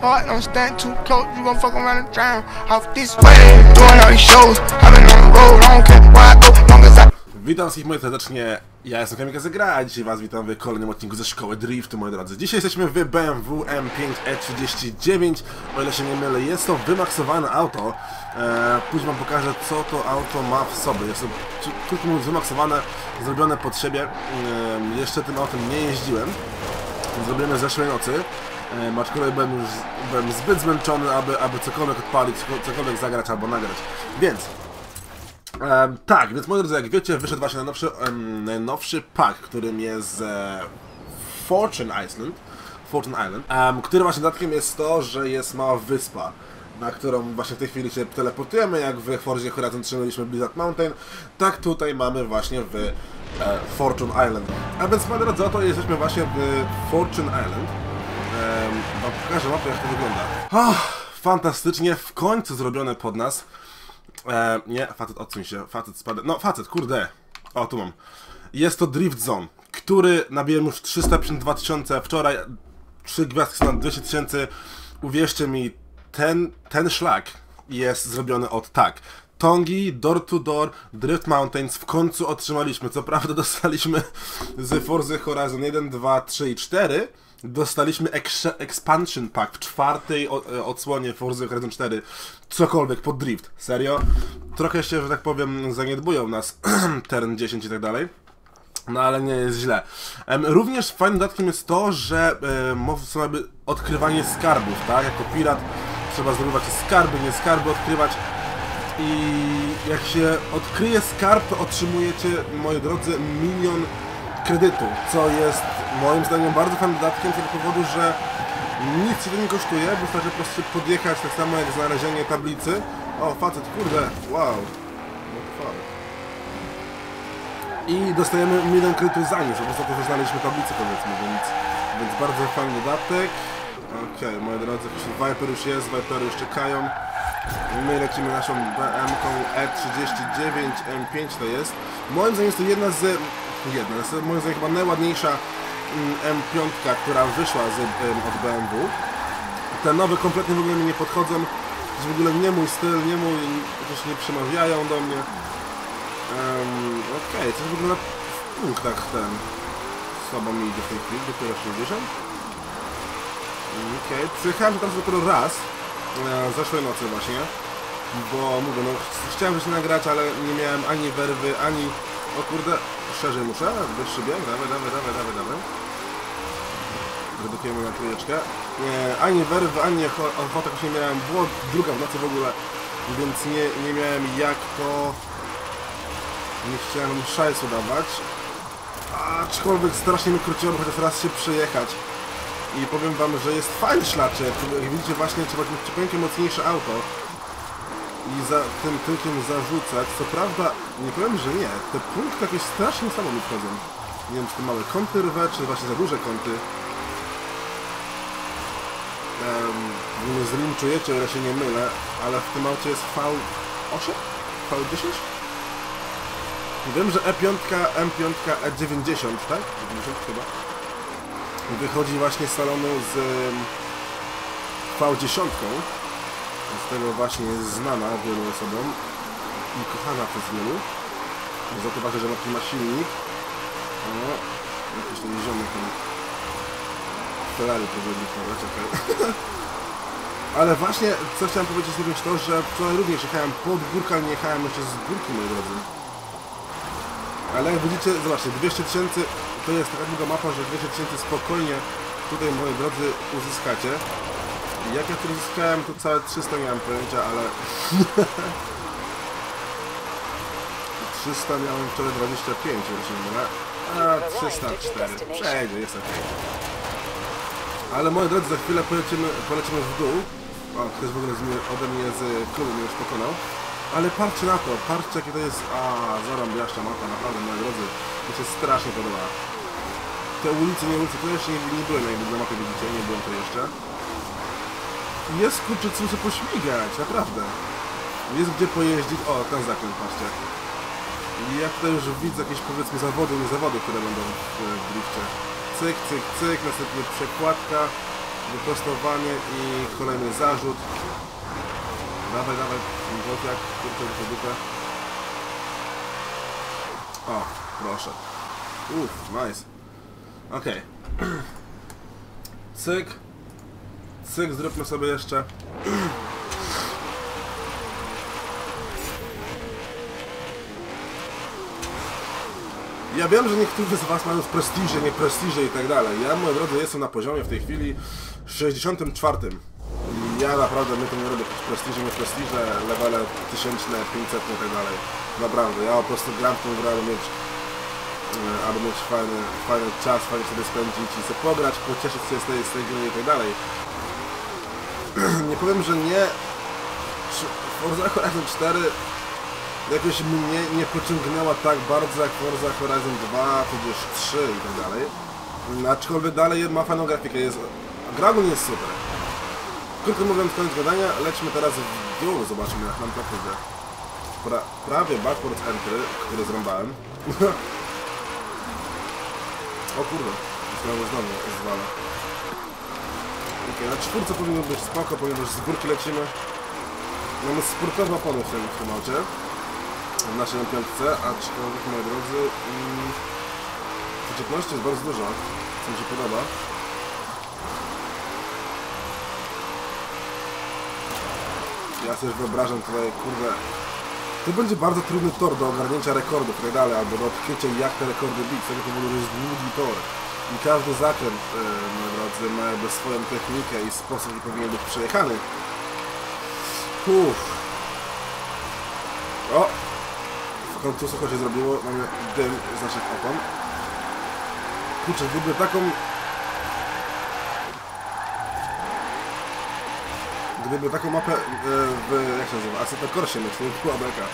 heart, don't stand too close, you gon' fuck around and drown. Off this way, doing all these shows, I've been on the road, I don't care where I go, long as I... Witam wszystkich moi serdecznie, ja jestem Kamikaze Gra, a dzisiaj was witam w kolejnym odcinku ze Szkoły Driftu, moi drodzy. Dzisiaj jesteśmy w BMW M5 E39, o ile się nie mylę, jest to wymaksowane auto. Później wam pokażę, co to auto ma w sobie. Jest to, krótko mówiąc, wymaksowane, zrobione pod siebie. Jeszcze tym autem nie jeździłem, zrobione zeszłej nocy. Aczkolwiek byłem zbyt zmęczony, aby cokolwiek odpalić, cokolwiek zagrać albo nagrać. Więc... tak, więc moi drodzy, jak wiecie, wyszedł właśnie najnowszy pack, którym jest Fortune Island, który właśnie dodatkiem jest to, że jest mała wyspa, na którą właśnie w tej chwili się teleportujemy, jak w Forzie Horizon 3 mieliśmy Blizzard Mountain, tak tutaj mamy właśnie w Fortune Island. A więc moi drodzy, oto jesteśmy właśnie w Fortune Island. Wam pokażę mapę, jak to wygląda. Fantastycznie, w końcu zrobione pod nas. Nie, facet, odsuń się, facet spada. No, facet, kurde. O, tu mam. Jest to Drift Zone, który nabiłem już 352 000 wczoraj. 3 gwiazdki na 200 000. Uwierzcie mi, ten szlak jest zrobiony od tak. Tongi, Door to Door, Drift Mountains w końcu otrzymaliśmy. Co prawda dostaliśmy z Forza Horizon 1, 2, 3 i 4. Dostaliśmy Expansion Pack w czwartej odsłonie Forza Horizon 4. Cokolwiek pod drift. Serio? Trochę się, że tak powiem, zaniedbują nas Turn 10 i tak dalej. No ale nie jest źle. Również fajnym dodatkiem jest to, że są jakby odkrywanie skarbów, tak? Jako pirat trzeba zdobywać skarby, nie skarby odkrywać. I jak się odkryje skarb, to otrzymujecie, moi drodzy, 1 000 000 kredytu, co jest moim zdaniem bardzo fajnym dodatkiem z tego powodu, że nic się to nie kosztuje, wystarczy po prostu podjechać, tak samo jak znalezienie tablicy. O, facet, kurde, wow. I dostajemy 1 000 000 kredytu za nic, po prostu to, że znaleźliśmy tablicę, powiedzmy, więc bardzo fajny dodatek. Okej, moi drodzy, Viper już jest, Viper już czekają. My lecimy naszą BM-ką E39 M5 to jest. Moim zdaniem jest to jedna z moim zdaniem chyba najładniejsza M5, która wyszła od BMW. Te nowe kompletnie w ogóle mi nie podchodzą. To jest w ogóle nie mój styl, nie mój, jakoś nie przemawiają do mnie. Okej, coś w ogóle w punktach ten słabo mi idzie w tej chwili, dopiero 60. Okej, przyjechałem tam dopiero raz, zeszłej nocy właśnie, bo mówię, no chciałem już nagrać, ale nie miałem ani werwy, ani... O kurde, szerzej muszę, wyższy bieg, dawaj. Redukujemy na trójeczkę. Ani werwy, ani ochoty już nie miałem, było druga w nocy w ogóle, więc nie miałem jak to... Nie chciałem szajsu dawać. Aczkolwiek strasznie mi króciło, bo chociaż raz się przejechać. I powiem wam, że jest fajny szlaczek. Jak widzicie, właśnie trzeba mieć ciupieńkie, mocniejsze auto. I za tym tyłkiem zarzucać. Co prawda, nie powiem, że nie. Te punkty jakieś strasznie samo mi wchodzą. Nie wiem, czy to małe kąty rwę, czy właśnie za duże kąty. Nie zlinczujecie, o ile się nie mylę, ale w tym aucie jest V8? V10? Wiem, że M5 E90, tak? 90 chyba. Wychodzi właśnie z salonu z V10. Z tego właśnie jest znana wielu osobom i kochana przez wielu. Za to ważne, że ma silnik. No, jakiś ten ziomek tam Ferrari powinien powiedzieć, okej. Ale właśnie, co chciałem powiedzieć również to, że wczoraj również jechałem pod górkę, ale nie jechałem jeszcze z górki, moi drodzy. Ale jak widzicie, zobaczcie, 200 000 to jest taka długa mapa, że 200 000 spokojnie tutaj, moi drodzy, uzyskacie. Jak ja tu uzyskałem, to całe 300 nie mam pojęcia, ale... 300 miałem wczoraj 25, jeśli nie mylę. A 304. Przejdzie, jest ok. Ale moi drodzy, za chwilę polecimy w dół. O, ktoś w ogóle ode mnie z klubu mnie już pokonał. Ale patrzcie na to, patrzcie jakie to jest... zarąbiaszcza mapa, naprawdę, moi drodzy. Mi się strasznie podoba. Te ulice, to jeszcze nie byłem, jakby na mapie widzicie, nie byłem tu jeszcze. Jest kurczę co się pośmigać, naprawdę. Jest gdzie pojeździć. O, ten zakręt, patrzcie. I jak tutaj już widzę jakieś, powiedzmy, zawody, nie zawody, które będą w drifcie. Cyk, cyk, cyk, następnie przekładka. wyprostowanie i kolejny zarzut. Dawaj, Botiak, kurczę, dupę. O, proszę. Nice. Okej. Cyk. Cyk, zróbmy sobie jeszcze. Ja wiem, że niektórzy z was mają prestiże, nie prestiże i tak dalej. Ja, moi drodzy, jestem na poziomie w tej chwili 64. Ja naprawdę, my to nie robię jakieś prestiże, nie prestiże, levele 1000, 500 i tak dalej. Naprawdę, ja po prostu gram w tą grę, aby mieć fajny czas, fajnie sobie spędzić i sobie pograć, pocieszyć się z tej gry i tak dalej. Nie powiem, że nie. Forza Horizon 4 jakoś mnie nie pociągnęła tak bardzo jak Forza Horizon 2, tudzież 3 i tak dalej. Aczkolwiek dalej ma fajną grafikę, gra ogólnie jest super. Krótko mówiąc, koniec gadania, lećmy teraz w dół, zobaczmy jak nam tak idzie. Prawie backwards entry, który zrąbałem. O kurde, myślałem, że znowu zwala. Okej, na czwórce powinno być spoko, ponieważ z górki lecimy. Mamy sportowe opony w tym aucie. W naszej piątce, aczkolwiek, moi drodzy, przyczepności jest bardzo dużo, co mi się podoba. Ja sobie wyobrażam tutaj, kurde, to będzie bardzo trudny tor do ogarnięcia rekordów i tak dalej, albo do odkrycia jak te rekordy bić, z tego powodu, że jest długi tor. I każdy zakręt, moi drodzy, ma jakby swoją technikę i sposób, jaki powinien być przejechany. O! W końcu sucho się zrobiło, mamy dym z naszych opon. Kurczę, gdyby taką... Gdyby taką mapę jak się nazywa, Assetto Corsie mieć, to by była beka.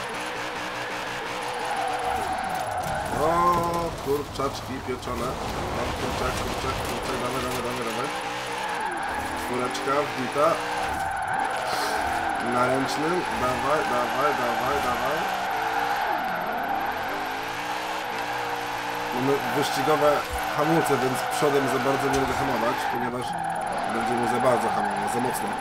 O, kurczaczki pieczone. O, kurczak, dawaj. Czwóreczka wbita. Na ręcznym, dawaj. Mamy wyścigowe hamulce, więc przodem za bardzo nie mogę hamować, ponieważ będziemy za bardzo hamować, za mocno.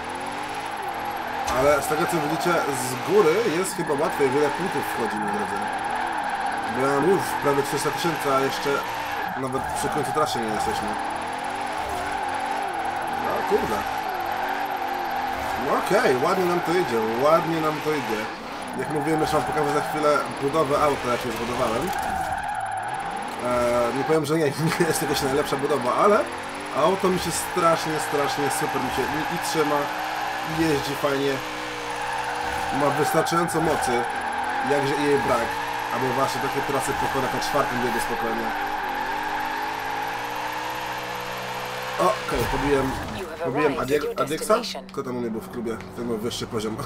Ale z tego co widzicie, z góry jest chyba łatwiej, wiele punktów wchodzi, moi drodzy. Bo ja mam już prawie 300 000, a jeszcze nawet przy końcu trasy nie jesteśmy. No kurde. No okej, ładnie nam to idzie. Jak mówiłem, jeszcze wam pokażę za chwilę budowę auta, jak je zbudowałem. Nie powiem, że nie jest to jakaś najlepsza budowa, ale auto mi się strasznie super mi się i trzyma. Jeździ fajnie, ma wystarczająco mocy, jakże jej brak, aby właśnie takie trasy pokonać na czwartym biegu spokojnie. Okej, pobiłem Adiexa? Kto tam u mnie był w klubie? Ten ma wyższy poziom.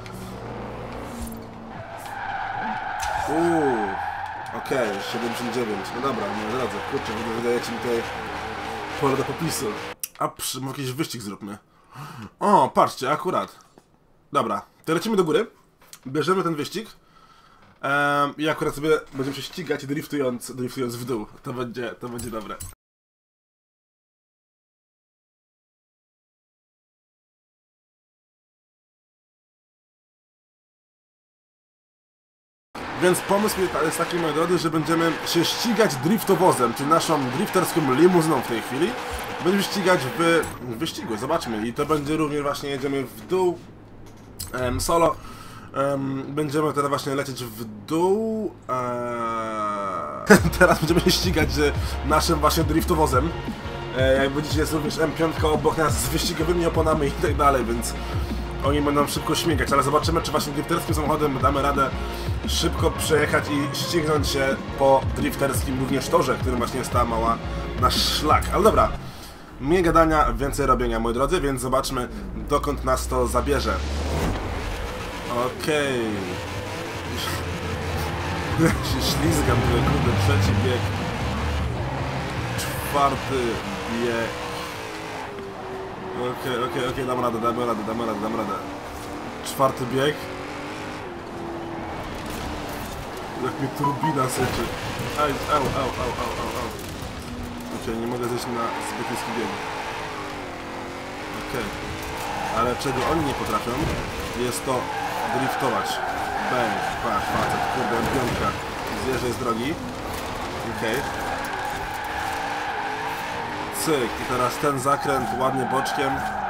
Okej, 79, no dobra, moi drodzy, kurczę, wydajecie mi tutaj pole do popisu. Jakiś wyścig zróbmy. O, patrzcie, akurat. Dobra, to lecimy do góry. Bierzemy ten wyścig. I akurat sobie będziemy się ścigać driftując w dół. To będzie dobre. Więc pomysł jest taki, moi drodzy, że będziemy się ścigać driftowozem, czyli naszą drifterską limuzyną w tej chwili. Będziemy ścigać w wyścigu, zobaczmy. I to będzie również właśnie, jedziemy w dół solo. Będziemy teraz właśnie lecieć w dół. Teraz będziemy się ścigać naszym właśnie driftowozem. Jak widzicie, jest również M5 obok nas z wyścigowymi oponami i tak dalej, więc oni będą szybko śmigać, ale zobaczymy, czy właśnie drifterskim samochodem damy radę szybko przejechać i ścignąć się po drifterskim również torze, którym właśnie jest ta mała nasz szlak. Ale dobra, mniej gadania, więcej robienia, moi drodzy, więc zobaczmy, dokąd nas to zabierze. Okej. Ja się ślizgam, kurde, trzeci bieg. Czwarty bieg. Okej, dam radę. Czwarty bieg. Jak mi turbina syczy. Au. Okej, nie mogę zejść na zbyt niski bieg. okej. Ale czego oni nie potrafią, jest to driftować. Bang, patrz, facet, kurde, piątka. Zjeżdżaj z drogi. Okej. Cyk, i teraz ten zakręt ładnie boczkiem.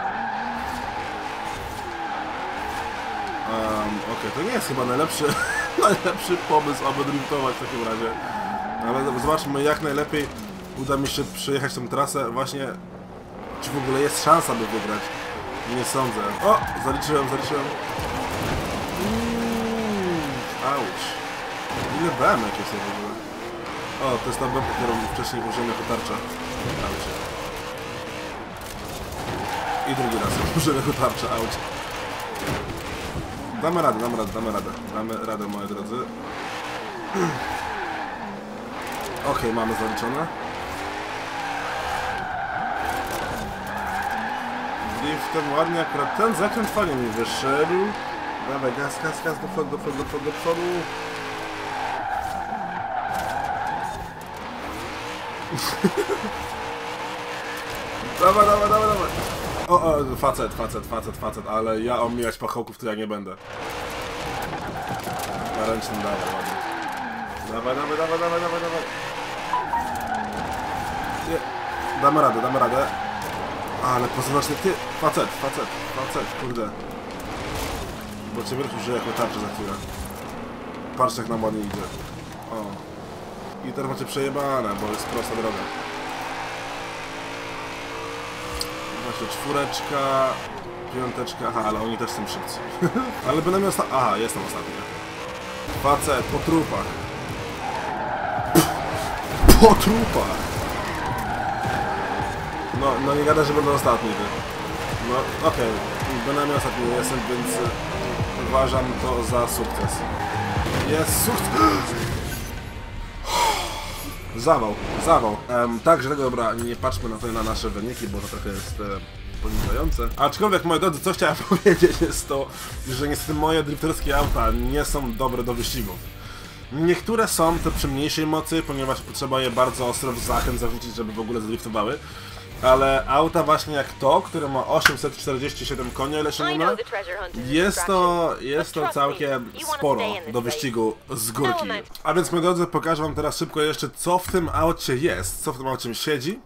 Okej, to nie jest chyba najlepszy pomysł, aby driftować w takim razie. Ale zobaczmy, jak najlepiej uda mi się przejechać tą trasę. Właśnie, czy w ogóle jest szansa, by wygrać? Nie sądzę. O! Zaliczyłem. Auć. Ile BM-ek jest w ogóle? O, to jest ta BM, którą wcześniej użyłem jako tarcza. Auć. I drugi raz użyłem jako tarcza. Auć. Damy radę, moi drodzy. Okej, mamy zaliczone. Driftem ładnie, akurat ten zakręt fajnie mi wyszedł. Dawaj, gaz, do przodu. Dawaj. O, facet, ale ja omijać pachołków to ja nie będę. Na ręcznym dawaj, ładnie. Dawaj. Nie. Damy radę. Ale pozostacznie ty, facet, kurde. Bo ciebie użyję jako tarczę za chwilę. Patrz jak nam ładnie idzie. O. I teraz macie przejebane, bo jest prosta droga. Właśnie czwóreczka, piąteczka, aha, ale oni też są szybcy. Ale bynajmniej aha, jestem ostatni. Facet, po trupach. Po trupach! No nie gada, że będę ostatni. No okej, bynajmniej ostatni jestem, więc uważam to za sukces. Jest sukces! Zawał. Także dobra, nie patrzmy na nasze wyniki, bo to trochę jest poniżające. Aczkolwiek, moi drodzy, co chciałem powiedzieć jest to, że niestety moje drifterskie auta nie są dobre do wyścigów. Niektóre są te przy mniejszej mocy, ponieważ potrzeba je bardzo ostro w zachęt zawrócić, żeby w ogóle zadriftowały. Ale auta właśnie jak to, które ma 847 koni, ile się nie ma, jest to całkiem sporo do wyścigu z górki. A więc, moi drodzy, pokażę wam teraz szybko jeszcze, co w tym aucie jest, co w tym aucie siedzi.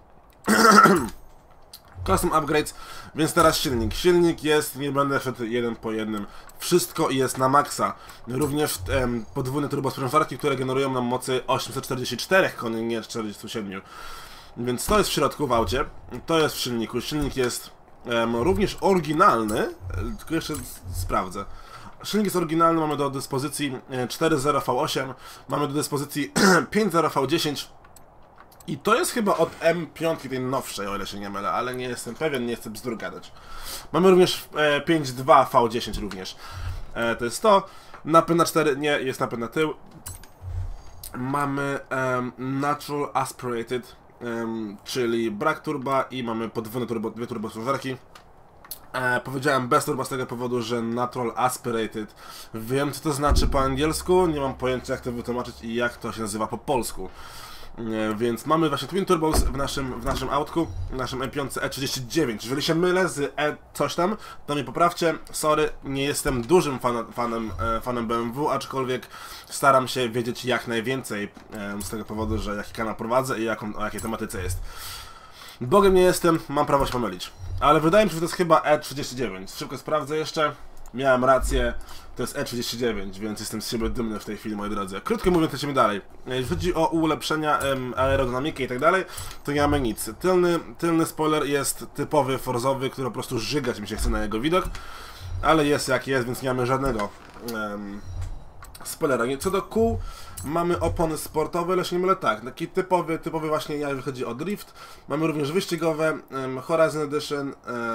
Custom upgrades, więc teraz silnik. Silnik jest, nie będę szedł jeden po jednym. Wszystko jest na maksa. Również podwójne turbosprężarki, które generują nam mocy 844 koni, nie 47. Więc to jest w środku w aucie, to jest w silniku. Silnik jest również oryginalny, tylko jeszcze sprawdzę. Silnik jest oryginalny, mamy do dyspozycji 4.0 V8, mamy do dyspozycji 5.0 V10 i to jest chyba od M5 tej nowszej, o ile się nie mylę, ale nie jestem pewien, nie chcę bzdur gadać. Mamy również 5.2 V10 również. To jest to. Napęd na 4, nie, jest napęd na tył. Mamy Natural Aspirated, czyli brak turba i mamy podwójne dwie turbosprężarki. Powiedziałem bez turba z tego powodu, że Natural Aspirated. Wiem, co to znaczy po angielsku, nie mam pojęcia, jak to wytłumaczyć i jak to się nazywa po polsku. Więc mamy właśnie Twin Turbos w naszym autku, w naszym M5 E39. Jeżeli się mylę z E coś tam, to mnie poprawcie. Sorry, nie jestem dużym fanem BMW, aczkolwiek staram się wiedzieć jak najwięcej z tego powodu, że jaki kanał prowadzę i o jakiej tematyce jest. Bogiem nie jestem, mam prawo się pomylić. Ale wydaje mi się, że to jest chyba E39. Szybko sprawdzę jeszcze. Miałem rację, to jest E39, więc jestem z siebie dumny w tej chwili, moi drodzy. Krótko mówiąc, lecimy dalej. Jeśli chodzi o ulepszenia aerodynamiki i tak dalej, to nie mamy nic. Tylny spoiler jest typowy, forzowy, który po prostu żygać mi się chce na jego widok. Ale jest jak jest, więc nie mamy żadnego spoilera. Co do kół, mamy opony sportowe, ale się nie mylę, tak, taki typowy właśnie, jak chodzi o drift. Mamy również wyścigowe, Horizon Edition,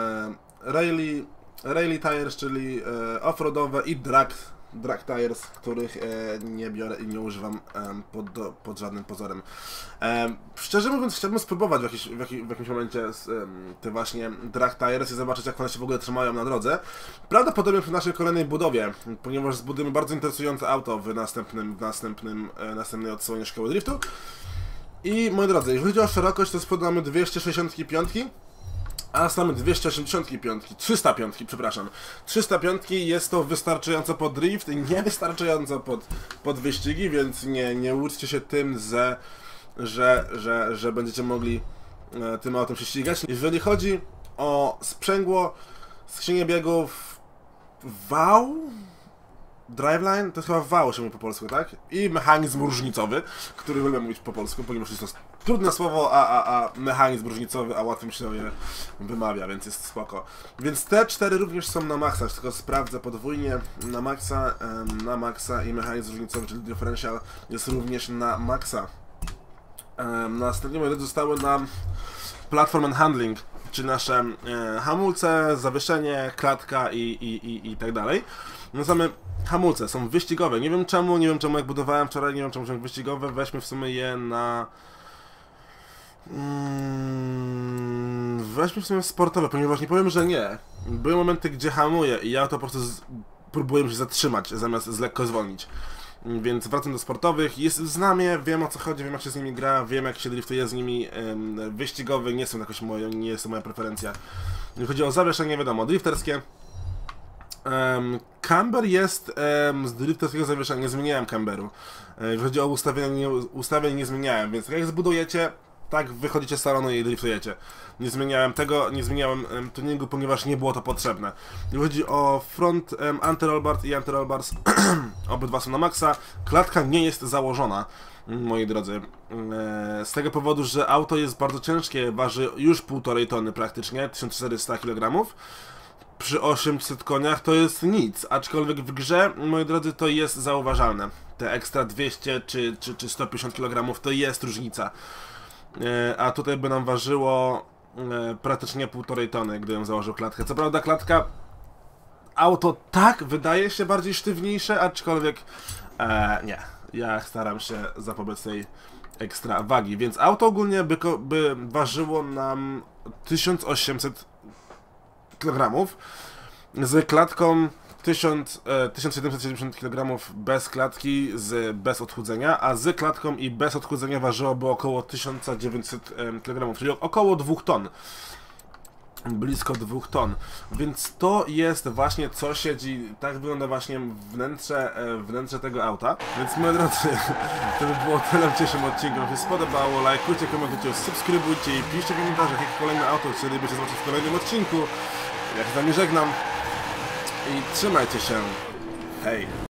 Rally Tires, czyli offroadowe i drag tires, których nie biorę i nie używam pod żadnym pozorem. Szczerze mówiąc, chciałbym spróbować w jakimś momencie te właśnie drag tires i zobaczyć, jak one się w ogóle trzymają na drodze. Prawdopodobnie w naszej kolejnej budowie, ponieważ zbudujemy bardzo interesujące auto w następnej odsłonie szkoły driftu. I moi drodzy, jeżeli chodzi o szerokość, to spodamy 265. A mamy 285, 305, przepraszam. 305 jest to wystarczająco pod drift, niewystarczająco pod wyścigi, więc nie łudźcie się tym, że będziecie mogli tym autem się ścigać. Jeżeli chodzi o sprzęgło, skrzynię biegów, wał, driveline, to jest chyba wał się mówi po polsku, tak? I mechanizm różnicowy, który lubię mówić po polsku, ponieważ jest to trudne słowo, a mechanizm różnicowy, a łatwo mi się je wymawia, więc jest spoko. Więc te 4 również są na maksa, tylko sprawdzę podwójnie na maksa i mechanizm różnicowy, czyli differential jest również na maksa. Następnie moje zostały nam platform and handling, czy nasze hamulce, zawieszenie, klatka i tak dalej. No same hamulce są wyścigowe. Nie wiem czemu jak budowałem wczoraj, nie wiem czemu są wyścigowe. Weźmy w sumie je na... Weźmy w sumie sportowe, ponieważ nie powiem, że nie. Były momenty, gdzie hamuję i ja to po prostu próbuję się zatrzymać, zamiast lekko zwolnić. Więc wracam do sportowych, znam je, wiem o co chodzi, wiem jak się z nimi gra, wiem jak się driftuje z nimi. Wyścigowy nie są jakoś nie jest to moja preferencja. Jeżeli chodzi o zawieszenie, wiadomo, drifterskie. Camber jest z drifterskiego zawieszenia, nie zmieniałem camberu. Jeżeli chodzi o ustawienie nie zmieniałem, więc jak zbudujecie, tak wychodzicie z salonu i driftujecie. Nie zmieniałem tego, nie zmieniałem tuningu, ponieważ nie było to potrzebne. Jeżeli chodzi o front anti-rollbar i anti-rollbars, obydwa są na maksa. Klatka nie jest założona, moi drodzy. Z tego powodu, że auto jest bardzo ciężkie, waży już 1,5 tony praktycznie, 1400 kg. Przy 800 koniach to jest nic, aczkolwiek w grze, moi drodzy, to jest zauważalne. Te ekstra 200 czy 150 kg to jest różnica. A tutaj by nam ważyło praktycznie 1,5 tony, gdybym założył klatkę. Co prawda klatka, auto tak wydaje się bardziej sztywniejsze, aczkolwiek nie. Ja staram się zapobiec tej ekstra wagi, więc auto ogólnie by ważyło nam 1800 kg z klatką 1770 kg bez klatki, bez odchudzenia, a z klatką i bez odchudzenia ważyłoby około 1900 kg, czyli około 2 ton. Blisko 2 ton. Więc to jest właśnie co siedzi, tak wygląda właśnie wnętrze tego auta. Więc moi drodzy, to by było tyle w dzisiejszym odcinku. Jeśli się spodobało, lajkujcie, komentujcie, subskrybujcie i piszcie w komentarzach, jakie kolejne auto chcielibyście zobaczyć w kolejnym odcinku. Ja się z wami żegnam i trzymajcie się. Hej!